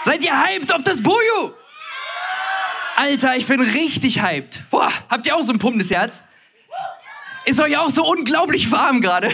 Seid ihr hyped auf das Buju? Alter, ich bin richtig hyped. Boah, habt ihr auch so ein pumpendes Herz? Ist euch auch so unglaublich warm gerade?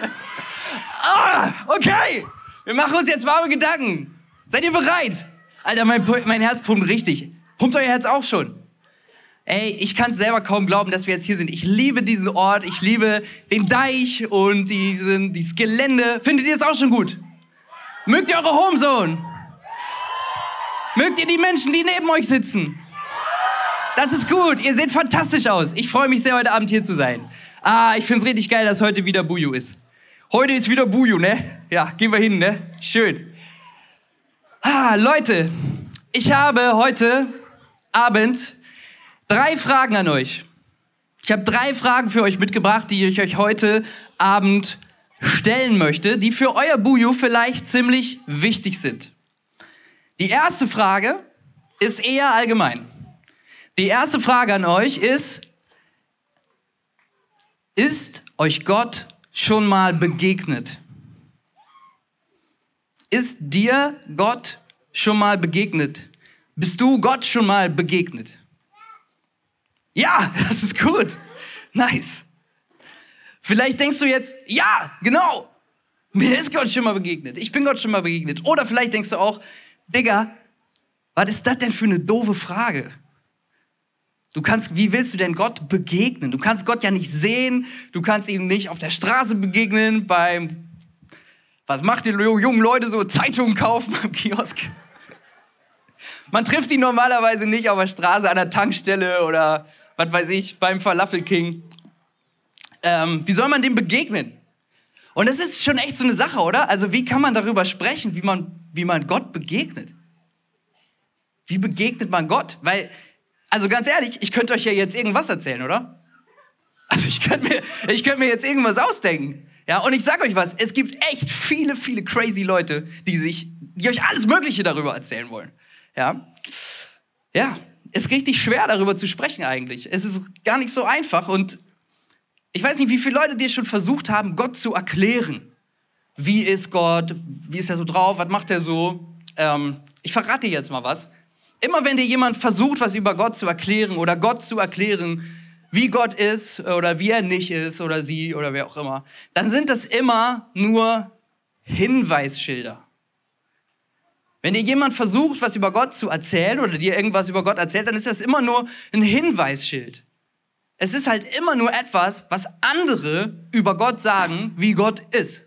Okay, wir machen uns jetzt warme Gedanken. Seid ihr bereit? Alter, mein Herz pumpt richtig. Pumpt euer Herz auch schon? Ey, ich kann es selber kaum glauben, dass wir jetzt hier sind. Ich liebe diesen Ort, ich liebe den Deich und dieses Gelände. Findet ihr es auch schon gut? Mögt ihr eure Homezone? Mögt ihr die Menschen, die neben euch sitzen? Das ist gut, ihr seht fantastisch aus. Ich freue mich sehr, heute Abend hier zu sein. Ich finde es richtig geil, dass heute wieder Buju ist. Heute ist wieder Buju, ne? Ja, gehen wir hin, ne? Schön. Leute, ich habe heute Abend 3 Fragen an euch. Ich habe 3 Fragen für euch mitgebracht, die ich euch heute Abend stellen möchte, die für euer Buju vielleicht ziemlich wichtig sind. Die erste Frage ist eher allgemein. Die erste Frage an euch ist euch Gott schon mal begegnet? Ist dir Gott schon mal begegnet? Bist du Gott schon mal begegnet? Ja, das ist gut. Nice. Vielleicht denkst du jetzt, ja, genau. Mir ist Gott schon mal begegnet. Ich bin Gott schon mal begegnet. Oder vielleicht denkst du auch, Digga, was ist das denn für eine doofe Frage? Wie willst du denn Gott begegnen? Du kannst Gott ja nicht sehen. Du kannst ihm nicht auf der Straße begegnen was macht die jungen Leute so? Zeitungen kaufen am Kiosk. Man trifft ihn normalerweise nicht auf der Straße, an der Tankstelle oder was weiß ich, beim Falafel King. Wie soll man dem begegnen? Und das ist schon echt so eine Sache, oder? Also wie kann man darüber sprechen, wie man Gott begegnet? Wie begegnet man Gott? Weil, also ganz ehrlich, ich könnte euch ja jetzt irgendwas erzählen, oder? Also ich könnte mir jetzt irgendwas ausdenken. Ja, und ich sag euch was, es gibt echt viele, viele crazy Leute, die euch alles Mögliche darüber erzählen wollen. Ja, ist richtig schwer, darüber zu sprechen eigentlich. Es ist gar nicht so einfach und ich weiß nicht, wie viele Leute dir schon versucht haben, Gott zu erklären. Wie ist Gott? Wie ist er so drauf? Was macht er so? Ich verrate dir jetzt mal was. Immer wenn dir jemand versucht, was über Gott zu erklären oder Gott zu erklären, wie Gott ist oder wie er nicht ist oder sie oder wer auch immer, dann sind das immer nur Hinweisschilder. Wenn dir jemand versucht, was über Gott zu erzählen oder dir irgendwas über Gott erzählt, dann ist das immer nur ein Hinweisschild. Es ist halt immer nur etwas, was andere über Gott sagen, wie Gott ist.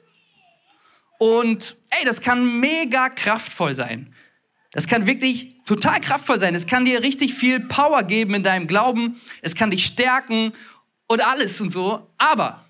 Und das kann mega kraftvoll sein. Das kann wirklich total kraftvoll sein. Es kann dir richtig viel Power geben in deinem Glauben. Es kann dich stärken und alles und so. Aber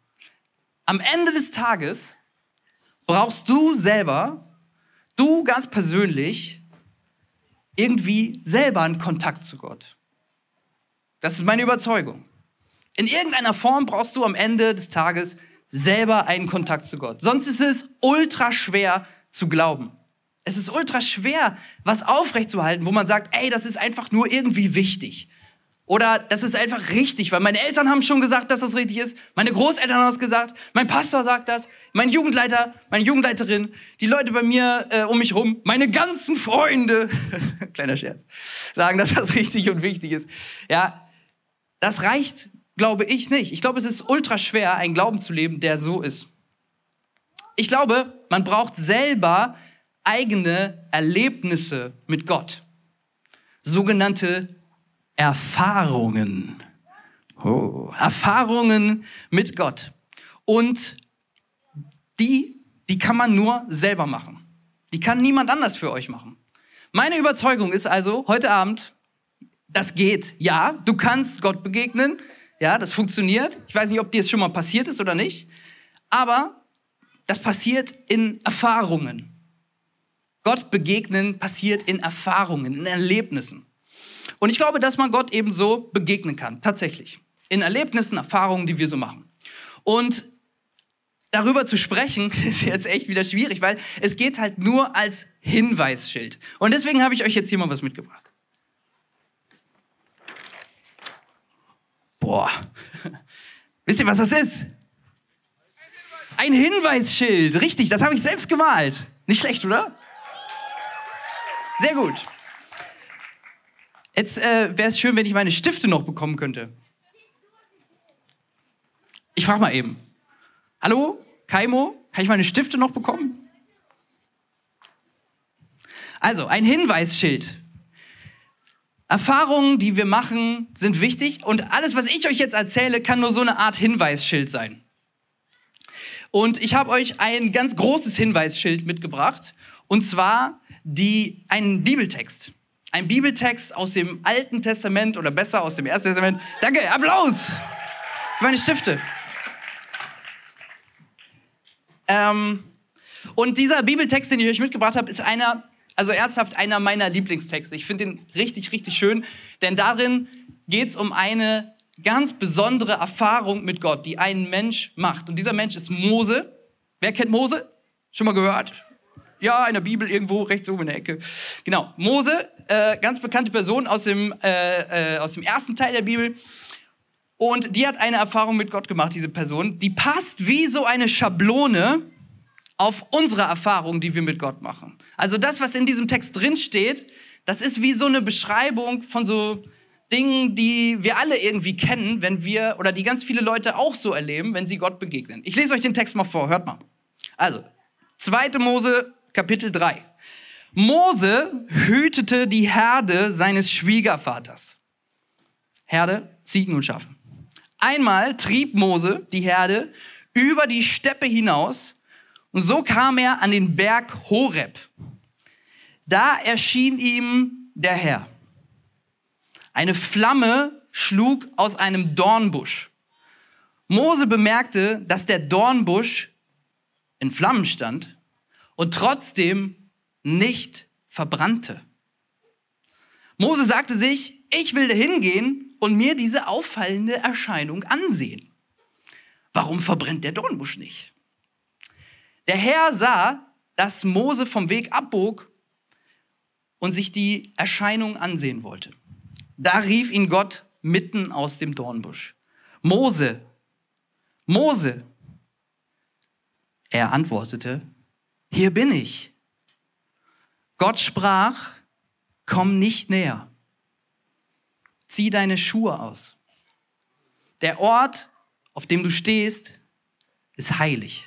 am Ende des Tages brauchst du selber, du ganz persönlich, irgendwie selber einen Kontakt zu Gott. Das ist meine Überzeugung. In irgendeiner Form brauchst du am Ende des Tages selber einen Kontakt zu Gott. Sonst ist es ultra schwer zu glauben. Es ist ultra schwer, was aufrechtzuerhalten, wo man sagt, das ist einfach nur irgendwie wichtig. Oder das ist einfach richtig, weil meine Eltern haben schon gesagt, dass das richtig ist. Meine Großeltern haben das gesagt. Mein Pastor sagt das. Mein Jugendleiter, meine Jugendleiterin, die Leute bei mir um mich rum, meine ganzen Freunde, kleiner Scherz, sagen, dass das richtig und wichtig ist. Ja, das reicht, glaube ich, nicht. Ich glaube, es ist ultra schwer, einen Glauben zu leben, der so ist. Ich glaube, man braucht selber eigene Erlebnisse mit Gott. Sogenannte Erfahrungen. Erfahrungen mit Gott. Und die kann man nur selber machen. Die kann niemand anders für euch machen. Meine Überzeugung ist also, heute Abend, das geht. Ja, du kannst Gott begegnen. Ja, das funktioniert. Ich weiß nicht, ob dir es schon mal passiert ist oder nicht. Aber das passiert in Erfahrungen. Gott begegnen passiert in Erfahrungen, in Erlebnissen. Und ich glaube, dass man Gott eben so begegnen kann, tatsächlich. In Erlebnissen, Erfahrungen, die wir so machen. Und darüber zu sprechen, ist jetzt echt wieder schwierig, weil es geht halt nur als Hinweisschild. Und deswegen habe ich euch jetzt hier mal was mitgebracht. Boah. Wisst ihr, was das ist? Ein Hinweisschild, richtig, das habe ich selbst gemalt. Nicht schlecht, oder? Sehr gut. Jetzt wäre es schön, wenn ich meine Stifte noch bekommen könnte. Ich frage mal eben. Hallo, Kaimo, kann ich meine Stifte noch bekommen? Also, ein Hinweisschild. Erfahrungen, die wir machen, sind wichtig und alles, was ich euch jetzt erzähle, kann nur so eine Art Hinweisschild sein. Und ich habe euch ein ganz großes Hinweisschild mitgebracht und zwar einen Bibeltext. Ein Bibeltext aus dem Alten Testament oder besser aus dem Ersten Testament. Danke, Applaus für meine Stifte. Und dieser Bibeltext, den ich euch mitgebracht habe, ist einer meiner Lieblingstexte. Ich finde ihn richtig, richtig schön, denn darin geht es um eine ganz besondere Erfahrung mit Gott, die ein Mensch macht. Und dieser Mensch ist Mose. Wer kennt Mose? Schon mal gehört? Ja, in der Bibel irgendwo rechts oben in der Ecke. Genau, Mose, ganz bekannte Person aus dem ersten Teil der Bibel. Und die hat eine Erfahrung mit Gott gemacht, diese Person. Die passt wie so eine Schablone auf unsere Erfahrung, die wir mit Gott machen. Also das, was in diesem Text drin steht, das ist wie so eine Beschreibung von so Dingen, die wir alle irgendwie kennen, oder die ganz viele Leute auch so erleben, wenn sie Gott begegnen. Ich lese euch den Text mal vor, hört mal. Also, 2. Mose, Kapitel 3. Mose hütete die Herde seines Schwiegervaters. Herde, Ziegen und Schafe. Einmal trieb Mose die Herde über die Steppe hinaus und so kam er an den Berg Horeb. Da erschien ihm der Herr. Eine Flamme schlug aus einem Dornbusch. Mose bemerkte, dass der Dornbusch in Flammen stand und trotzdem nicht verbrannte. Mose sagte sich, ich will hingehen und mir diese auffallende Erscheinung ansehen. Warum verbrennt der Dornbusch nicht? Der Herr sah, dass Mose vom Weg abbog und sich die Erscheinung ansehen wollte. Da rief ihn Gott mitten aus dem Dornbusch. Mose, Mose. Er antwortete, hier bin ich. Gott sprach, komm nicht näher. Zieh deine Schuhe aus. Der Ort, auf dem du stehst, ist heilig.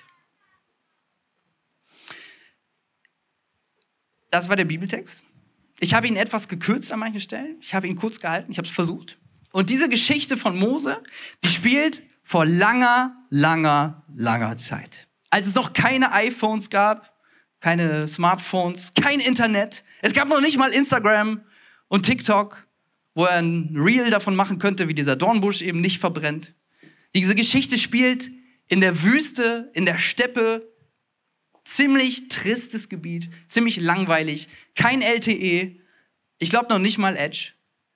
Das war der Bibeltext. Ich habe ihn etwas gekürzt an manchen Stellen. Ich habe ihn kurz gehalten. Ich habe es versucht. Und diese Geschichte von Mose, die spielt vor langer, langer, langer Zeit. Als es noch keine iPhones gab, keine Smartphones, kein Internet. Es gab noch nicht mal Instagram und TikTok, wo er ein Reel davon machen könnte, wie dieser Dornbusch eben nicht verbrennt. Diese Geschichte spielt in der Wüste, in der Steppe, ziemlich tristes Gebiet, ziemlich langweilig, kein LTE, ich glaube noch nicht mal Edge.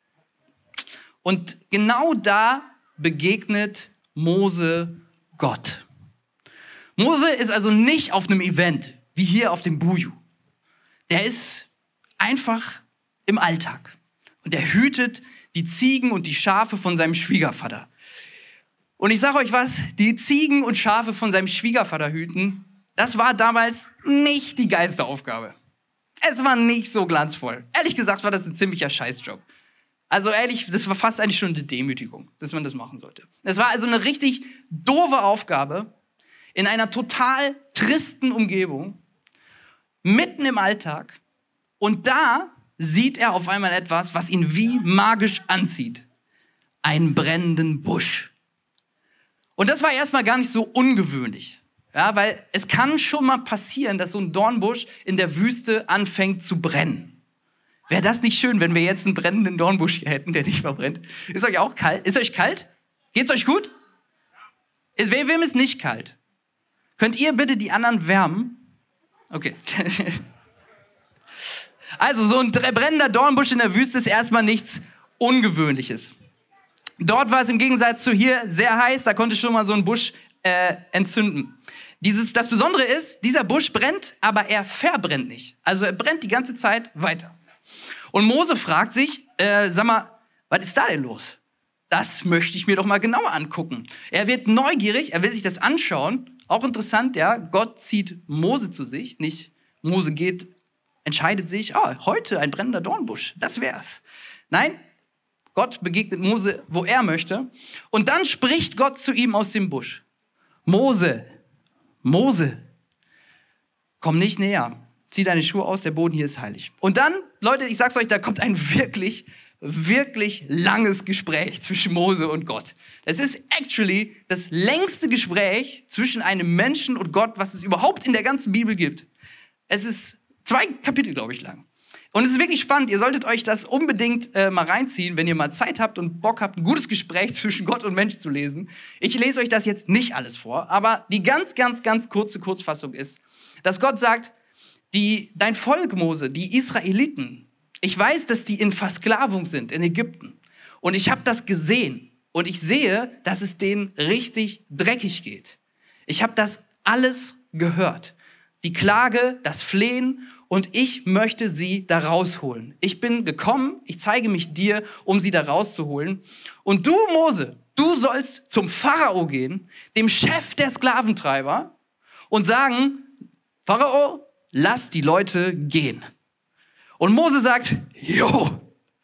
Und genau da begegnet Mose Gott. Mose ist also nicht auf einem Event, wie hier auf dem Buju. Der ist einfach im Alltag. Und er hütet die Ziegen und die Schafe von seinem Schwiegervater. Und ich sage euch was, die Ziegen und Schafe von seinem Schwiegervater hüten, das war damals nicht die geilste Aufgabe. Es war nicht so glanzvoll. Ehrlich gesagt war das ein ziemlicher Scheißjob. Also ehrlich, das war fast eigentlich schon eine Demütigung, dass man das machen sollte. Es war also eine richtig doofe Aufgabe in einer total tristen Umgebung, mitten im Alltag. Und da sieht er auf einmal etwas, was ihn wie magisch anzieht. Einen brennenden Busch. Und das war erstmal gar nicht so ungewöhnlich. Ja, weil es kann schon mal passieren, dass so ein Dornbusch in der Wüste anfängt zu brennen. Wäre das nicht schön, wenn wir jetzt einen brennenden Dornbusch hier hätten, der nicht verbrennt? Ist euch auch kalt? Ist euch kalt? Geht's euch gut? Wem ist nicht kalt? Könnt ihr bitte die anderen wärmen? Okay. Also so ein brennender Dornbusch in der Wüste ist erstmal nichts Ungewöhnliches. Dort war es im Gegensatz zu hier sehr heiß, da konnte schon mal so ein Busch entzünden. Das Besondere ist, dieser Busch brennt, aber er verbrennt nicht. Also er brennt die ganze Zeit weiter. Und Mose fragt sich, sag mal, was ist da denn los? Das möchte ich mir doch mal genauer angucken. Er wird neugierig, er will sich das anschauen. Auch interessant, ja, Gott zieht Mose zu sich, nicht Mose geht entscheidet sich, heute ein brennender Dornbusch, das wär's. Nein, Gott begegnet Mose, wo er möchte. Und dann spricht Gott zu ihm aus dem Busch. Mose, Mose, komm nicht näher. Zieh deine Schuhe aus, der Boden hier ist heilig. Und dann, Leute, ich sag's euch, da kommt ein wirklich, wirklich langes Gespräch zwischen Mose und Gott. Das ist actually das längste Gespräch zwischen einem Menschen und Gott, was es überhaupt in der ganzen Bibel gibt. Es ist 2 Kapitel, glaube ich, lang. Und es ist wirklich spannend. Ihr solltet euch das unbedingt mal reinziehen, wenn ihr mal Zeit habt und Bock habt, ein gutes Gespräch zwischen Gott und Mensch zu lesen. Ich lese euch das jetzt nicht alles vor, aber die ganz, ganz, ganz kurze Kurzfassung ist, dass Gott sagt, dein Volk, Mose, die Israeliten, ich weiß, dass die in Versklavung sind in Ägypten. Und ich habe das gesehen. Und ich sehe, dass es denen richtig dreckig geht. Ich habe das alles gehört. Die Klage, das Flehen, und ich möchte sie da rausholen. Ich bin gekommen, ich zeige mich dir, um sie da rauszuholen. Und du, Mose, du sollst zum Pharao gehen, dem Chef der Sklaventreiber, und sagen, Pharao, lass die Leute gehen. Und Mose sagt, jo,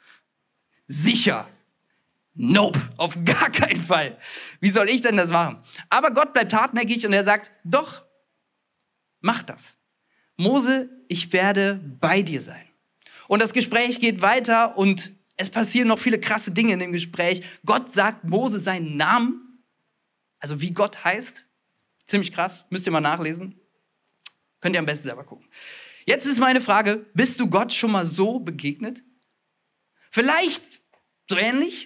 sicher. Nope, auf gar keinen Fall. Wie soll ich denn das machen? Aber Gott bleibt hartnäckig und er sagt, doch, mach das. Mose, ich werde bei dir sein. Und das Gespräch geht weiter und es passieren noch viele krasse Dinge in dem Gespräch. Gott sagt Mose seinen Namen, also wie Gott heißt. Ziemlich krass, müsst ihr mal nachlesen. Könnt ihr am besten selber gucken. Jetzt ist meine Frage, bist du Gott schon mal so begegnet? Vielleicht so ähnlich?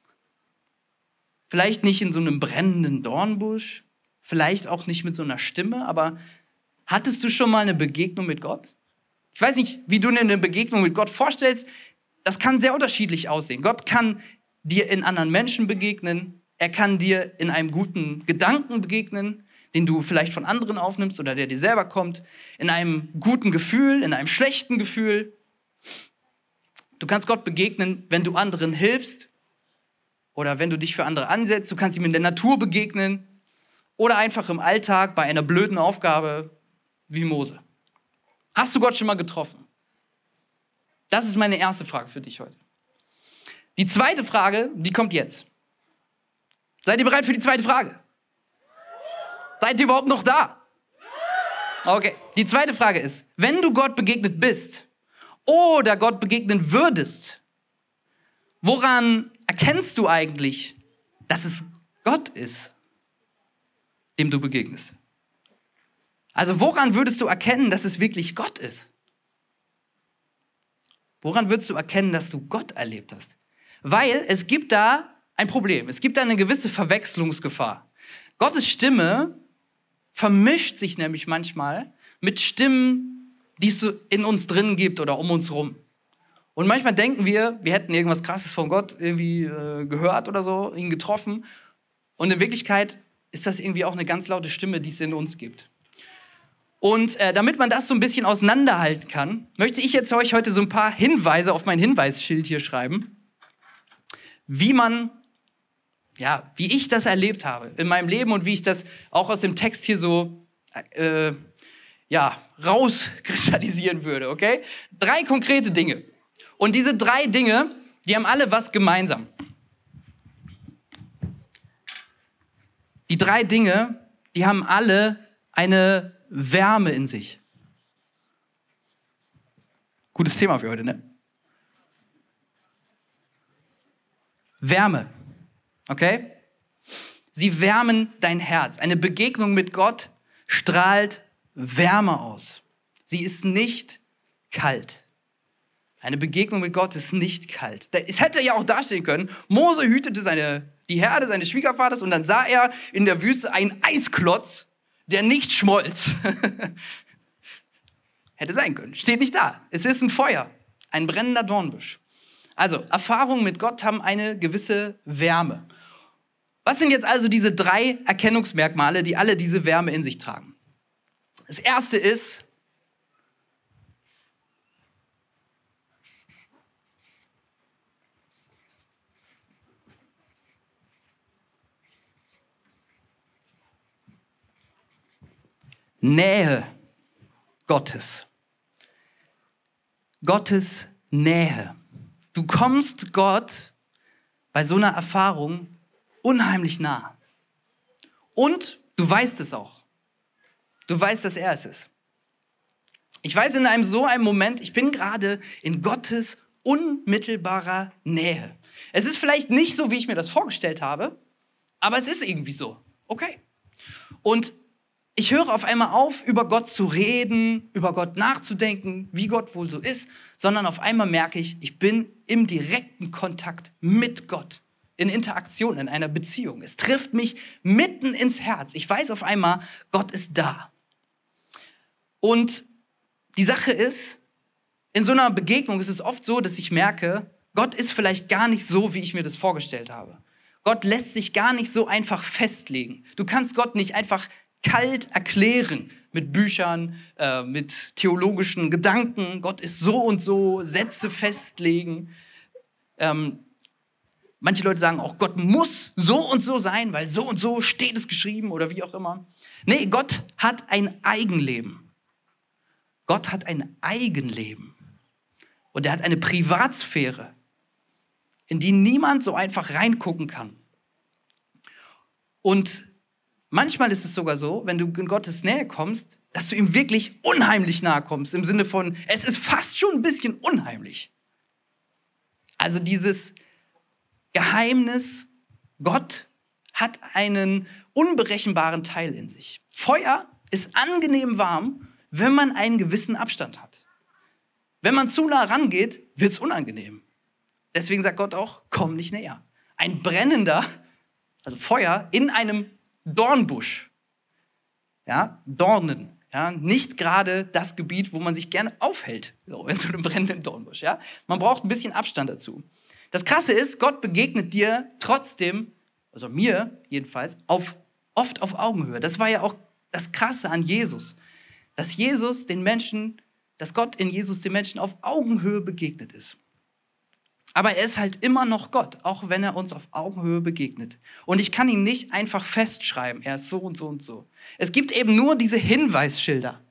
Vielleicht nicht in so einem brennenden Dornbusch? Vielleicht auch nicht mit so einer Stimme, aber hattest du schon mal eine Begegnung mit Gott? Ich weiß nicht, wie du dir eine Begegnung mit Gott vorstellst. Das kann sehr unterschiedlich aussehen. Gott kann dir in anderen Menschen begegnen. Er kann dir in einem guten Gedanken begegnen, den du vielleicht von anderen aufnimmst oder der dir selber kommt. In einem guten Gefühl, in einem schlechten Gefühl. Du kannst Gott begegnen, wenn du anderen hilfst oder wenn du dich für andere ansetzt. Du kannst ihm in der Natur begegnen oder einfach im Alltag bei einer blöden Aufgabe wie Mose. Hast du Gott schon mal getroffen? Das ist meine erste Frage für dich heute. Die zweite Frage, die kommt jetzt. Seid ihr bereit für die zweite Frage? Seid ihr überhaupt noch da? Okay, die zweite Frage ist, wenn du Gott begegnet bist oder Gott begegnen würdest, woran erkennst du eigentlich, dass es Gott ist, dem du begegnest? Also woran würdest du erkennen, dass es wirklich Gott ist? Woran würdest du erkennen, dass du Gott erlebt hast? Weil es gibt da ein Problem. Es gibt da eine gewisse Verwechslungsgefahr. Gottes Stimme vermischt sich nämlich manchmal mit Stimmen, die es so in uns drin gibt oder um uns rum. Und manchmal denken wir hätten irgendwas Krasses von Gott irgendwie gehört oder so, ihn getroffen. Und in Wirklichkeit ist das irgendwie auch eine ganz laute Stimme, die es in uns gibt. Und damit man das so ein bisschen auseinanderhalten kann, möchte ich jetzt euch heute so ein paar Hinweise auf mein Hinweisschild hier schreiben, wie ich das erlebt habe in meinem Leben und wie ich das auch aus dem Text hier so rauskristallisieren würde, okay? 3 konkrete Dinge. Und diese 3 Dinge, die haben alle was gemeinsam. Die 3 Dinge, die haben alle eine Wärme in sich. Gutes Thema für heute, ne? Wärme, okay? Sie wärmen dein Herz. Eine Begegnung mit Gott strahlt Wärme aus. Sie ist nicht kalt. Eine Begegnung mit Gott ist nicht kalt. Es hätte ja auch dastehen können, Mose hütete die Herde seines Schwiegervaters und dann sah er in der Wüste einen Eisklotz, der nicht schmolz. Hätte sein können. Steht nicht da. Es ist ein Feuer, ein brennender Dornbusch. Also, Erfahrungen mit Gott haben eine gewisse Wärme. Was sind jetzt also diese 3 Erkennungsmerkmale, die alle diese Wärme in sich tragen? Das erste ist, Nähe Gottes. Gottes Nähe. Du kommst Gott bei so einer Erfahrung unheimlich nah. Und du weißt es auch. Du weißt, dass er es ist. Ich weiß in einem Moment, ich bin gerade in Gottes unmittelbarer Nähe. Es ist vielleicht nicht so, wie ich mir das vorgestellt habe, aber es ist irgendwie so. Okay. Und ich höre auf einmal auf, über Gott zu reden, über Gott nachzudenken, wie Gott wohl so ist, sondern auf einmal merke ich, ich bin im direkten Kontakt mit Gott, in Interaktion, in einer Beziehung. Es trifft mich mitten ins Herz. Ich weiß auf einmal, Gott ist da. Und die Sache ist, in so einer Begegnung ist es oft so, dass ich merke, Gott ist vielleicht gar nicht so, wie ich mir das vorgestellt habe. Gott lässt sich gar nicht so einfach festlegen. Du kannst Gott nicht einfach kalt erklären mit Büchern, mit theologischen Gedanken. Gott ist so und so, Sätze festlegen. Manche Leute sagen auch, Gott muss so und so sein, weil so und so steht es geschrieben oder wie auch immer. Nee, Gott hat ein Eigenleben. Gott hat ein Eigenleben. Und er hat eine Privatsphäre, in die niemand so einfach reingucken kann. Und manchmal ist es sogar so, wenn du in Gottes Nähe kommst, dass du ihm wirklich unheimlich nahe kommst, im Sinne von, es ist fast schon ein bisschen unheimlich. Also dieses Geheimnis, Gott hat einen unberechenbaren Teil in sich. Feuer ist angenehm warm, wenn man einen gewissen Abstand hat. Wenn man zu nah rangeht, wird es unangenehm. Deswegen sagt Gott auch, komm nicht näher. Ein brennender, also Feuer in einem Dornbusch. Ja, Dornen. Ja, nicht gerade das Gebiet, wo man sich gerne aufhält, so, in so einem brennenden Dornbusch. Ja? Man braucht ein bisschen Abstand dazu. Das Krasse ist, Gott begegnet dir trotzdem, also mir jedenfalls, oft auf Augenhöhe. Das war ja auch das Krasse an Jesus. Dass Gott in Jesus den Menschen auf Augenhöhe begegnet ist. Aber er ist halt immer noch Gott, auch wenn er uns auf Augenhöhe begegnet. Und ich kann ihn nicht einfach festschreiben, er ist so und so und so. Es gibt eben nur diese Hinweisschilder.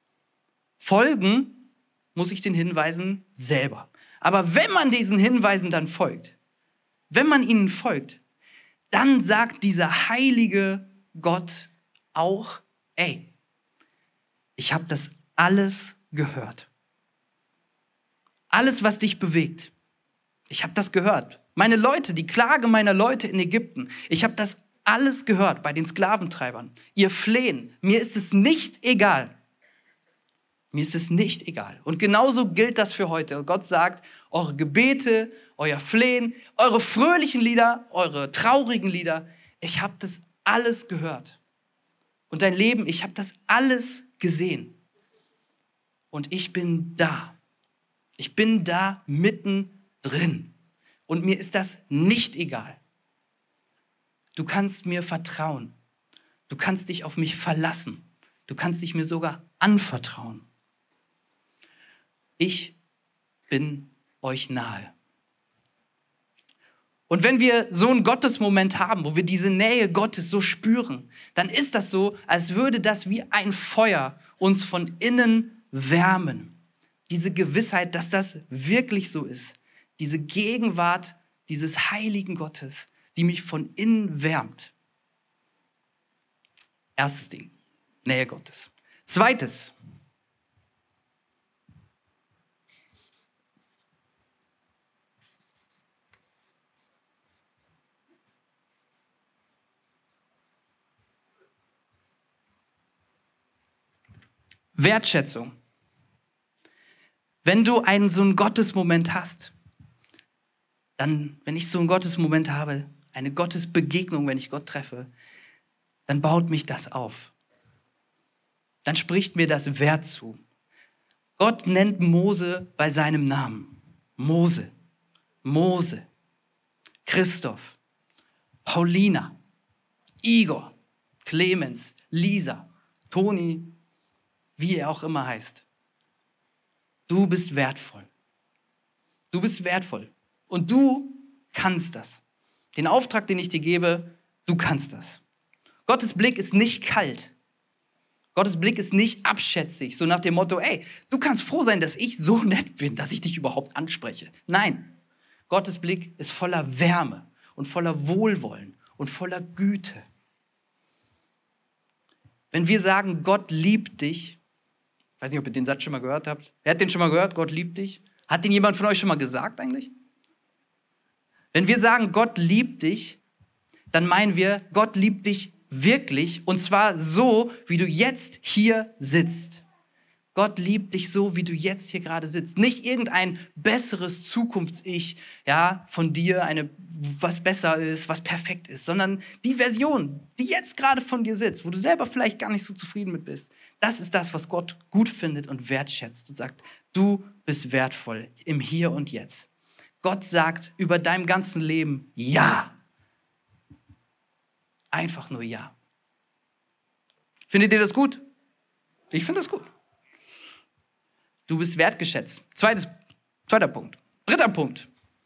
Folgen muss ich den Hinweisen selber. Aber wenn man diesen Hinweisen dann folgt, wenn man ihnen folgt, dann sagt dieser heilige Gott auch, ey, ich habe das alles gehört. Alles, was dich bewegt. Ich habe das gehört. Meine Leute, die Klage meiner Leute in Ägypten, ich habe das alles gehört bei den Sklaventreibern. Ihr Flehen, mir ist es nicht egal. Mir ist es nicht egal. Und genauso gilt das für heute. Gott sagt, eure Gebete, euer Flehen, eure fröhlichen Lieder, eure traurigen Lieder, ich habe das alles gehört. Und dein Leben, ich habe das alles gesehen. Und ich bin da. Ich bin da mittendrin. Und mir ist das nicht egal. Du kannst mir vertrauen. Du kannst dich auf mich verlassen. Du kannst dich mir sogar anvertrauen. Ich bin euch nahe. Und wenn wir so einen Gottesmoment haben, wo wir diese Nähe Gottes so spüren, dann ist das so, als würde das wie ein Feuer uns von innen wärmen. Diese Gewissheit, dass das wirklich so ist. Diese Gegenwart dieses heiligen Gottes, die mich von innen wärmt. Erstes Ding, Nähe Gottes. Zweites, Wertschätzung. Wenn du so einen Gottesmoment hast, dann, wenn ich so einen Gottesmoment habe, eine Gottesbegegnung, wenn ich Gott treffe, dann baut mich das auf. Dann spricht mir das Wert zu. Gott nennt Mose bei seinem Namen. Mose, Mose, Christoph, Paulina, Igor, Clemens, Lisa, Toni, wie er auch immer heißt. Du bist wertvoll. Du bist wertvoll. Und du kannst das. Den Auftrag, den ich dir gebe, du kannst das. Gottes Blick ist nicht kalt. Gottes Blick ist nicht abschätzig, so nach dem Motto, ey, du kannst froh sein, dass ich so nett bin, dass ich dich überhaupt anspreche. Nein, Gottes Blick ist voller Wärme und voller Wohlwollen und voller Güte. Wenn wir sagen, Gott liebt dich, ich weiß nicht, ob ihr den Satz schon mal gehört habt. Wer hat den schon mal gehört? Gott liebt dich. Hat den jemand von euch schon mal gesagt eigentlich? Wenn wir sagen, Gott liebt dich, dann meinen wir, Gott liebt dich wirklich, und zwar so, wie du jetzt hier sitzt. Gott liebt dich so, wie du jetzt hier gerade sitzt. Nicht irgendein besseres Zukunfts-Ich, ja, von dir, was besser ist, was perfekt ist, sondern die Version, die jetzt gerade von dir sitzt, wo du selber vielleicht gar nicht so zufrieden mit bist. Das ist das, was Gott gut findet und wertschätzt und sagt, du bist wertvoll im Hier und Jetzt. Gott sagt über deinem ganzen Leben Ja. Einfach nur Ja. Findet ihr das gut? Ich finde das gut. Du bist wertgeschätzt. Zweiter Punkt. Dritter Punkt.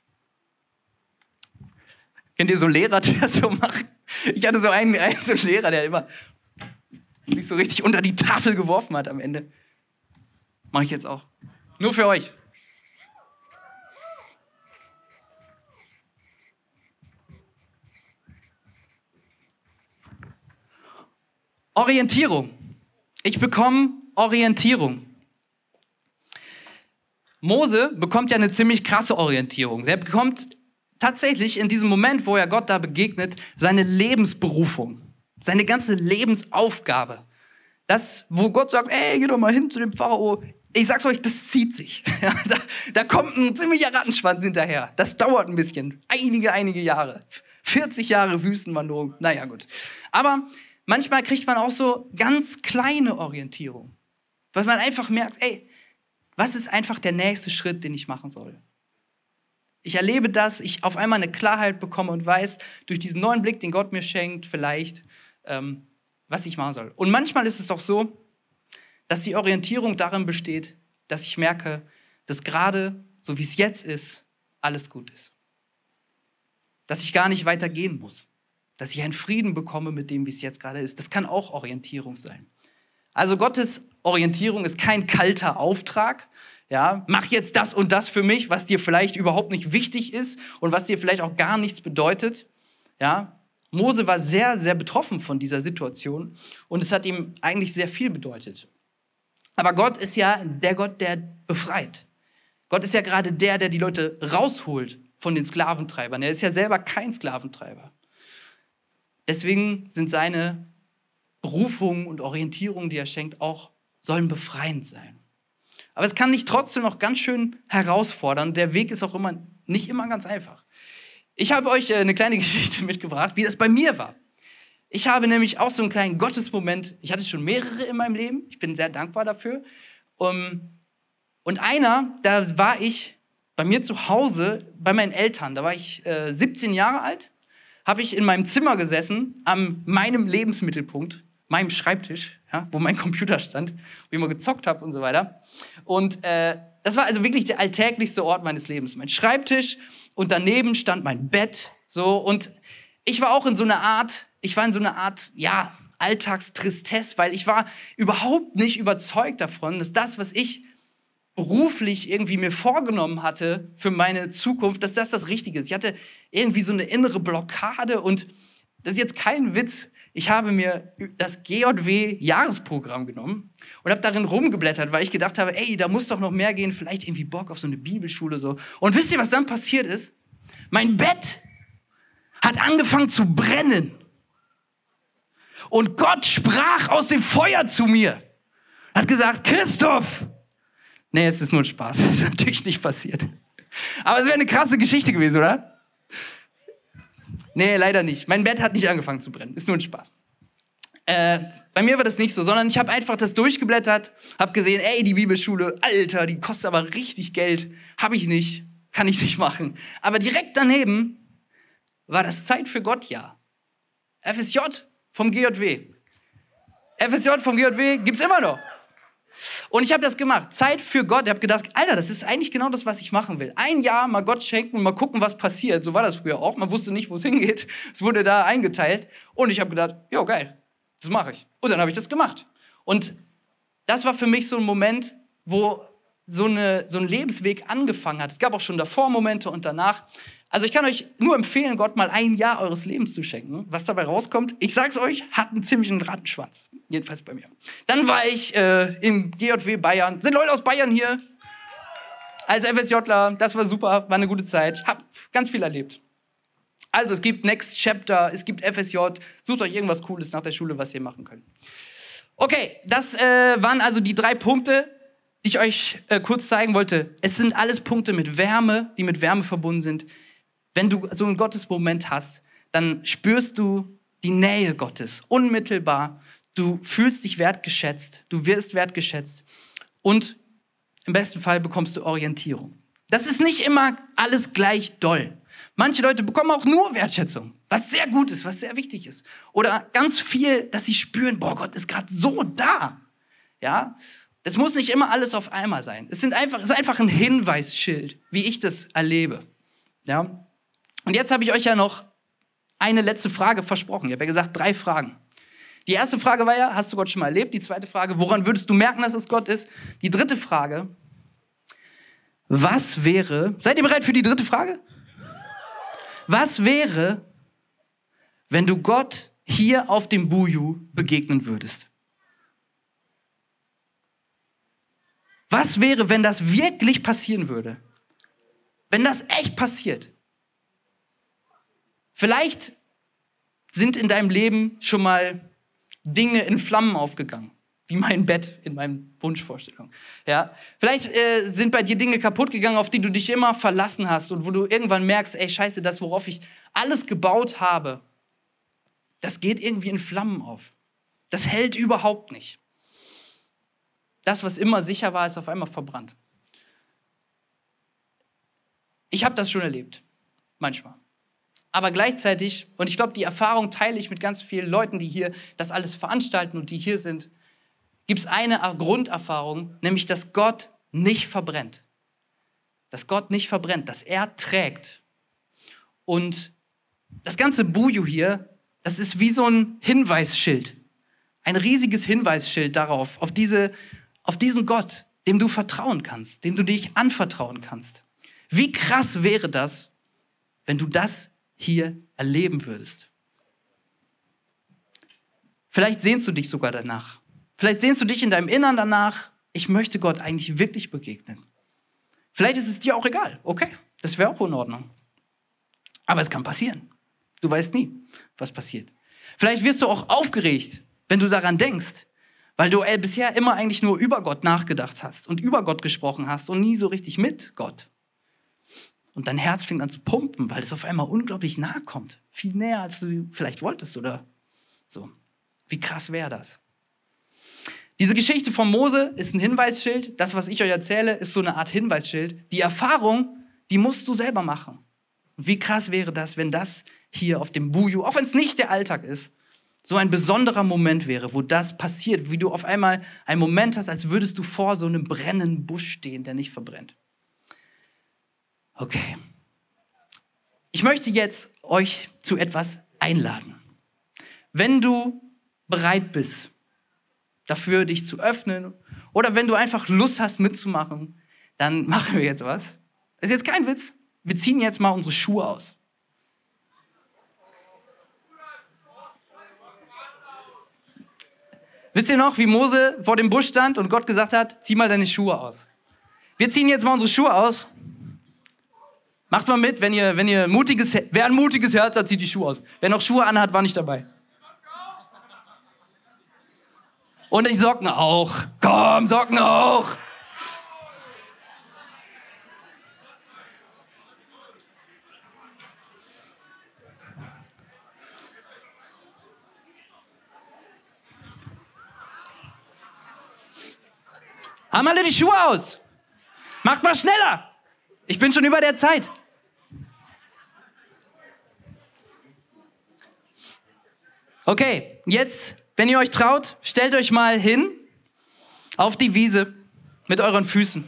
Kennt ihr so Lehrer, die das so machen? Ich hatte so einen Lehrer, der immer mich so richtig unter die Tafel geworfen hat am Ende. Mache ich jetzt auch. Nur für euch. Orientierung. Ich bekomme Orientierung. Mose bekommt ja eine ziemlich krasse Orientierung. Der bekommt tatsächlich in diesem Moment, wo er Gott da begegnet, seine Lebensberufung, seine ganze Lebensaufgabe. Das, wo Gott sagt, ey, geh doch mal hin zu dem Pharao. Ich sag's euch, das zieht sich. Da kommt ein ziemlicher Rattenschwanz hinterher. Das dauert ein bisschen. Einige Jahre. 40 Jahre Wüstenwanderung. Naja, gut. Aber manchmal kriegt man auch so ganz kleine Orientierung. Was man einfach merkt, ey, was ist einfach der nächste Schritt, den ich machen soll? Ich erlebe das, ich auf einmal eine Klarheit bekomme und weiß, durch diesen neuen Blick, den Gott mir schenkt, vielleicht, was ich machen soll. Und manchmal ist es auch so, dass die Orientierung darin besteht, dass ich merke, dass gerade, so wie es jetzt ist, alles gut ist. Dass ich gar nicht weitergehen muss. Dass ich einen Frieden bekomme mit dem, wie es jetzt gerade ist. Das kann auch Orientierung sein. Also Gottes Orientierung ist kein kalter Auftrag. Ja, mach jetzt das und das für mich, was dir vielleicht überhaupt nicht wichtig ist und was dir vielleicht auch gar nichts bedeutet. Ja, Mose war sehr, sehr betroffen von dieser Situation und es hat ihm eigentlich sehr viel bedeutet. Aber Gott ist ja der Gott, der befreit. Gott ist ja gerade der die Leute rausholt von den Sklaventreibern. Er ist ja selber kein Sklaventreiber. Deswegen sind seine Berufungen und Orientierungen, die er schenkt, auch sollen befreiend sein. Aber es kann dich trotzdem noch ganz schön herausfordern. Der Weg ist auch nicht immer ganz einfach. Ich habe euch eine kleine Geschichte mitgebracht, wie das bei mir war. Ich habe nämlich auch so einen kleinen Gottesmoment. Ich hatte schon mehrere in meinem Leben. Ich bin sehr dankbar dafür. Und einer, da war ich bei mir zu Hause, bei meinen Eltern. Da war ich 17 Jahre alt. Habe ich in meinem Zimmer gesessen, an meinem Lebensmittelpunkt, meinem Schreibtisch, ja, wo mein Computer stand, wo ich immer gezockt habe und so weiter. Und das war also wirklich der alltäglichste Ort meines Lebens. Mein Schreibtisch und daneben stand mein Bett. So, und ich war in so einer Art, ja, Alltagstristesse, weil ich war überhaupt nicht überzeugt davon, dass das, was ich beruflich irgendwie mir vorgenommen hatte für meine Zukunft, dass das Richtige ist. Ich hatte irgendwie so eine innere Blockade und das ist jetzt kein Witz. Ich habe mir das GJW-Jahresprogramm genommen und habe darin rumgeblättert, weil ich gedacht habe, ey, da muss doch noch mehr gehen, vielleicht irgendwie Bock auf so eine Bibelschule so. Und wisst ihr, was dann passiert ist? Mein Bett hat angefangen zu brennen. Und Gott sprach aus dem Feuer zu mir. Hat gesagt, Christoph. Nee, es ist nur ein Spaß. Das ist natürlich nicht passiert. Aber es wäre eine krasse Geschichte gewesen, oder? Nee, leider nicht. Mein Bett hat nicht angefangen zu brennen. Ist nur ein Spaß. Bei mir war das nicht so, sondern ich habe einfach das durchgeblättert, habe gesehen, ey, die Bibelschule, Alter, die kostet aber richtig Geld. Habe ich nicht, kann ich nicht machen. Aber direkt daneben war das Zeit für Gott-Jahr. FSJ vom GJW. FSJ vom GJW gibt's immer noch. Und ich habe das gemacht. Zeit für Gott. Ich habe gedacht, Alter, das ist eigentlich genau das, was ich machen will. Ein Jahr mal Gott schenken und mal gucken, was passiert. So war das früher auch. Man wusste nicht, wo es hingeht. Es wurde da eingeteilt. Und ich habe gedacht, jo, geil, das mache ich. Und dann habe ich das gemacht. Und das war für mich so ein Moment, wo so ein Lebensweg angefangen hat. Es gab auch schon davor Momente und danach. Also ich kann euch nur empfehlen, Gott mal 1 Jahr eures Lebens zu schenken. Was dabei rauskommt, ich sag's euch, hat einen ziemlichen Rattenschwanz. Jedenfalls bei mir. Dann war ich im GJW Bayern. Sind Leute aus Bayern hier? Als FSJler, das war super, war eine gute Zeit. Hab ganz viel erlebt. Also es gibt Next Chapter, es gibt FSJ. Sucht euch irgendwas Cooles nach der Schule, was ihr machen könnt. Okay, das waren also die 3 Punkte, die ich euch kurz zeigen wollte. Es sind alles Punkte mit Wärme, die mit Wärme verbunden sind. Wenn du so einen Gottesmoment hast, dann spürst du die Nähe Gottes unmittelbar. Du fühlst dich wertgeschätzt, du wirst wertgeschätzt und im besten Fall bekommst du Orientierung. Das ist nicht immer alles gleich doll. Manche Leute bekommen auch nur Wertschätzung, was sehr gut ist, was sehr wichtig ist. Oder ganz viel, dass sie spüren, boah, Gott ist gerade so da. Ja, das muss nicht immer alles auf einmal sein. Es ist einfach ein Hinweisschild, wie ich das erlebe. Ja. Und jetzt habe ich euch ja noch eine letzte Frage versprochen. Ich habe ja gesagt, 3 Fragen. Die erste Frage war ja, hast du Gott schon mal erlebt? Die zweite Frage, woran würdest du merken, dass es Gott ist? Die dritte Frage, was wäre, seid ihr bereit für die dritte Frage? Was wäre, wenn du Gott hier auf dem Buju begegnen würdest? Was wäre, wenn das wirklich passieren würde? Wenn das echt passiert? Vielleicht sind in deinem Leben schon mal Dinge in Flammen aufgegangen, wie mein Bett in meinen Wunschvorstellungen. Ja? Vielleicht sind bei dir Dinge kaputt gegangen, auf die du dich immer verlassen hast und wo du irgendwann merkst, ey, scheiße, das, worauf ich alles gebaut habe, das geht irgendwie in Flammen auf. Das hält überhaupt nicht. Das, was immer sicher war, ist auf einmal verbrannt. Ich habe das schon erlebt, manchmal. Aber gleichzeitig, und ich glaube, die Erfahrung teile ich mit ganz vielen Leuten, die hier das alles veranstalten und die hier sind, gibt es eine Grunderfahrung, nämlich, dass Gott nicht verbrennt. Dass Gott nicht verbrennt, dass er trägt. Und das ganze Buju hier, das ist wie so ein Hinweisschild. Ein riesiges Hinweisschild darauf, auf diesen Gott, dem du vertrauen kannst, dem du dich anvertrauen kannst. Wie krass wäre das, wenn du das hier erleben würdest? Vielleicht sehnst du dich sogar danach. Vielleicht sehnst du dich in deinem Innern danach, ich möchte Gott eigentlich wirklich begegnen. Vielleicht ist es dir auch egal. Okay, das wäre auch in Ordnung. Aber es kann passieren. Du weißt nie, was passiert. Vielleicht wirst du auch aufgeregt, wenn du daran denkst, weil du bisher immer eigentlich nur über Gott nachgedacht hast und über Gott gesprochen hast und nie so richtig mit Gott. Und dein Herz fängt an zu pumpen, weil es auf einmal unglaublich nahe kommt. Viel näher, als du vielleicht wolltest oder so. Wie krass wäre das? Diese Geschichte von Mose ist ein Hinweisschild. Das, was ich euch erzähle, ist so eine Art Hinweisschild. Die Erfahrung, die musst du selber machen. Und wie krass wäre das, wenn das hier auf dem Buju, auch wenn es nicht der Alltag ist, so ein besonderer Moment wäre, wo das passiert, wie du auf einmal einen Moment hast, als würdest du vor so einem brennenden Busch stehen, der nicht verbrennt. Okay. Ich möchte jetzt euch zu etwas einladen. Wenn du bereit bist, dafür dich zu öffnen oder wenn du einfach Lust hast mitzumachen, dann machen wir jetzt was. Das ist jetzt kein Witz. Wir ziehen jetzt mal unsere Schuhe aus. Wisst ihr noch, wie Mose vor dem Busch stand und Gott gesagt hat, zieh mal deine Schuhe aus. Wir ziehen jetzt mal unsere Schuhe aus. Macht mal mit, wer ein mutiges Herz hat, zieht die Schuhe aus. Wer noch Schuhe anhat, war nicht dabei. Und die Socken auch. Komm, Socken auch. Haben alle die Schuhe aus? Macht mal schneller. Ich bin schon über der Zeit. Okay, jetzt, wenn ihr euch traut, stellt euch mal hin auf die Wiese mit euren Füßen.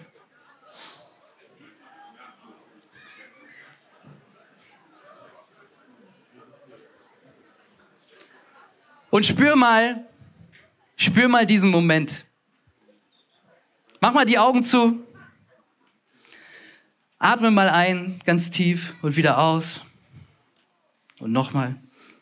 Und spür Spür mal diesen Moment. Mach mal die Augen zu. Atme mal ein, ganz tief und wieder aus. Und nochmal.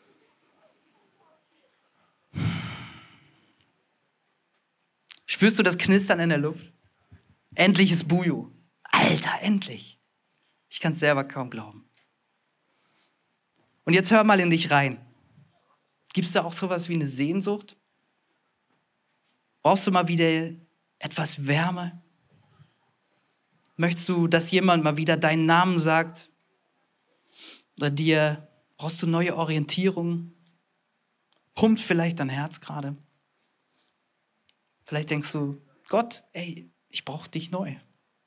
Spürst du das Knistern in der Luft? Endlich ist Bujo. Alter, endlich. Ich kann es selber kaum glauben. Und jetzt hör mal in dich rein. Gibt es da auch sowas wie eine Sehnsucht? Brauchst du mal wieder etwas Wärme? Möchtest du, dass jemand mal wieder deinen Namen sagt? Oder brauchst du neue Orientierung? Pumpt vielleicht dein Herz gerade? Vielleicht denkst du, Gott, ey, ich brauche dich neu.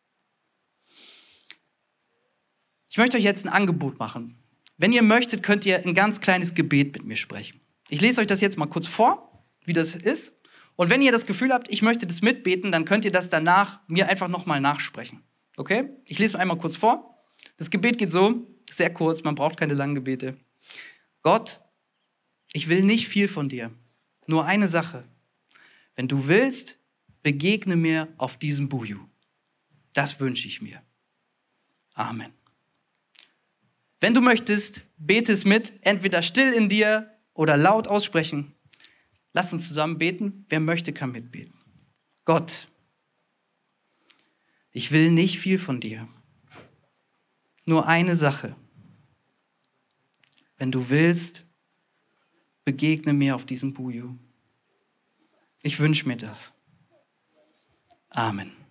Ich möchte euch jetzt ein Angebot machen. Wenn ihr möchtet, könnt ihr ein ganz kleines Gebet mit mir sprechen. Ich lese euch das jetzt mal kurz vor, wie das ist. Und wenn ihr das Gefühl habt, ich möchte das mitbeten, dann könnt ihr das danach mir einfach nochmal nachsprechen. Okay? Ich lese einmal kurz vor. Das Gebet geht so, sehr kurz, man braucht keine langen Gebete. Gott, ich will nicht viel von dir, nur eine Sache. Wenn du willst, begegne mir auf diesem Buju. Das wünsche ich mir. Amen. Wenn du möchtest, bete es mit, entweder still in dir oder laut aussprechen. Lass uns zusammen beten. Wer möchte, kann mitbeten. Gott, ich will nicht viel von dir. Nur eine Sache. Wenn du willst, begegne mir auf diesem Buju. Ich wünsche mir das. Amen.